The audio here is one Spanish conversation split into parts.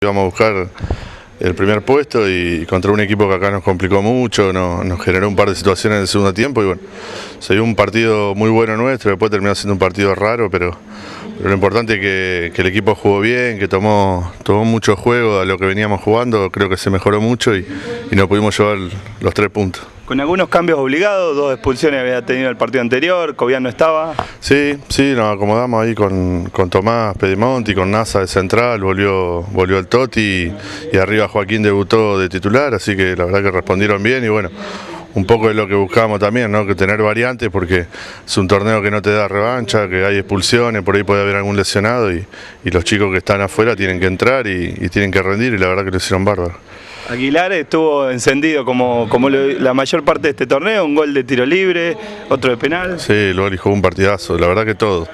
íbamos a buscar el primer puesto y contra un equipo que acá nos complicó mucho, nos generó un par de situaciones en el segundo tiempo y bueno, se dio un partido muy bueno nuestro, después terminó siendo un partido raro, pero lo importante es que el equipo jugó bien, que tomó mucho juego a lo que veníamos jugando, creo que se mejoró mucho y nos pudimos llevar los 3 puntos. Con algunos cambios obligados, 2 expulsiones había tenido el partido anterior, Cobian no estaba. Sí, nos acomodamos ahí con Tomás Pedimonti, con Nasa de central, volvió el Toti y arriba Joaquín debutó de titular, así que la verdad que respondieron bien y bueno, un poco de lo que buscamos también, ¿no? Que tener variantes porque es un torneo que no te da revancha, que hay expulsiones, por ahí puede haber algún lesionado y los chicos que están afuera tienen que entrar y tienen que rendir y la verdad que lo hicieron bárbaro. Aguilar estuvo encendido como la mayor parte de este torneo, un gol de tiro libre, otro de penal. Sí, Loli jugó un partidazo, la verdad que todo.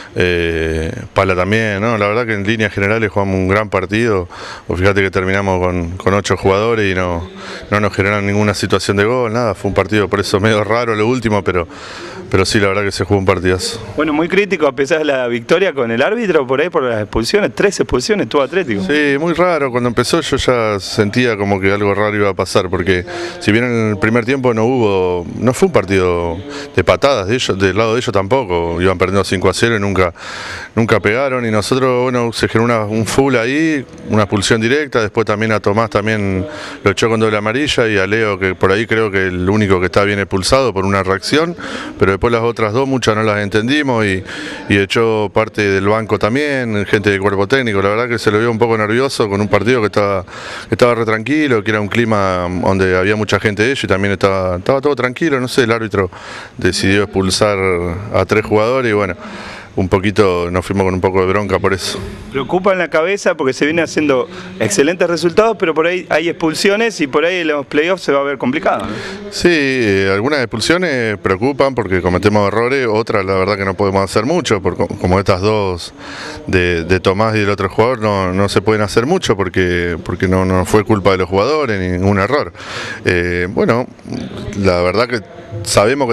Pala también, ¿no? La verdad que en líneas generales jugamos un gran partido. Fíjate que terminamos con 8 jugadores y no nos generaron ninguna situación de gol, nada. Fue un partido por eso medio raro lo último, pero sí, la verdad que se jugó un partidazo. Bueno, muy crítico a pesar de la victoria con el árbitro por ahí por las expulsiones, 3 expulsiones tuvo Atlético. Sí, muy raro. Cuando empezó yo ya sentía como que algo raro iba a pasar, porque si bien en el primer tiempo no fue un partido de patadas de ellos, del lado de ellos tampoco. Iban perdiendo 5-0 y nunca pegaron y nosotros, bueno, se generó un full ahí, una expulsión directa, después también a Tomás también lo echó con doble amarilla y a Leo, que por ahí creo que el único que está bien expulsado por una reacción, pero después las otras 2 muchas no las entendimos y echó parte del banco también, gente del cuerpo técnico, la verdad que se lo vio un poco nervioso con un partido que estaba re tranquilo, que era un clima donde había mucha gente de ellos y también estaba todo tranquilo, no sé, el árbitro decidió expulsar a 3 jugadores y bueno, un poquito nos fuimos con un poco de bronca por eso. Preocupa en la cabeza porque se viene haciendo excelentes resultados, pero por ahí hay expulsiones y por ahí en los playoffs se va a ver complicado, ¿no? Sí, algunas expulsiones preocupan porque cometemos errores, otras la verdad que no podemos hacer mucho, como estas 2 de Tomás y del otro jugador no se pueden hacer mucho porque no fue culpa de los jugadores, ni ningún error. Bueno, la verdad que sabemos que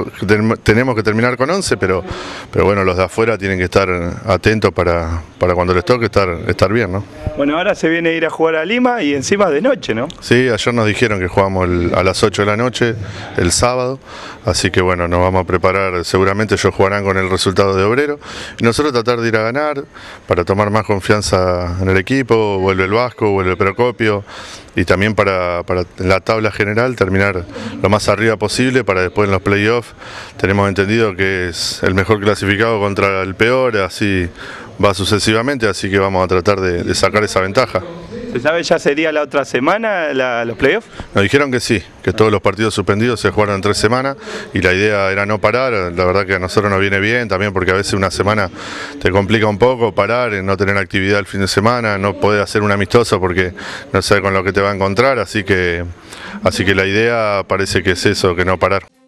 tenemos que terminar con 11, pero bueno, los de afuera tienen que estar atentos para cuando les toque estar bien, ¿no? Bueno, ahora se viene a ir a jugar a Lima y encima de noche, ¿no? Sí, ayer nos dijeron que jugamos a las 8 de la noche, el sábado, así que bueno, nos vamos a preparar, seguramente ellos jugarán con el resultado de Obrero, y nosotros tratar de ir a ganar, para tomar más confianza en el equipo, vuelve el Vasco, vuelve Procopio, y también para en la tabla general terminar lo más arriba posible, para después en los playoffs, tenemos entendido que es el mejor clasificado contra el peor, así va sucesivamente, así que vamos a tratar de sacar esa ventaja. ¿Se sabe ya sería la otra semana los playoffs? Nos dijeron que sí, que todos los partidos suspendidos se jugaron en 3 semanas y la idea era no parar, la verdad que a nosotros nos viene bien también porque a veces una semana te complica un poco parar, no tener actividad el fin de semana, no poder hacer un amistoso porque no sabes con lo que te va a encontrar, así que la idea parece que es eso, que no parar.